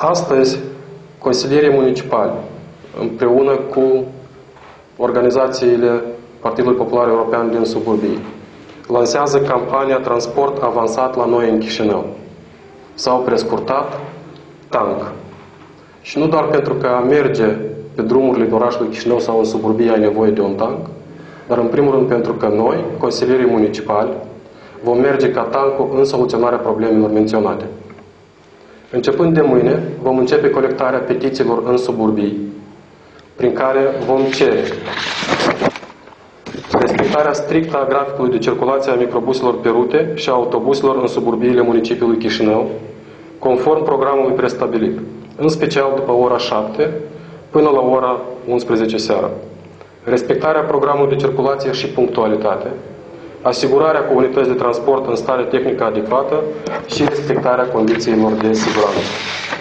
Astăzi, consilierii municipali, împreună cu organizațiile Partidului Popular European din suburbii, lansează campania Transport Avansat la noi în Chișinău. S-au prescurtat TANC. Și nu doar pentru că a merge pe drumurile orașului Chișinău sau în suburbii ai nevoie de un TANC, dar în primul rând pentru că noi, consilierii municipali, vom merge ca TANC-ul în soluționarea problemelor menționate. Începând de mâine, vom începe colectarea petițiilor în suburbii, prin care vom cere respectarea strictă a graficului de circulație a microbuselor pe rute și a autobuselor în suburbiile municipiului Chișinău, conform programului prestabilit, în special după ora 7 până la ora 11 seara. Respectarea programului de circulație și punctualitate, asigurarea comunității de transport în stare tehnică adecvată și respectarea condițiilor de siguranță.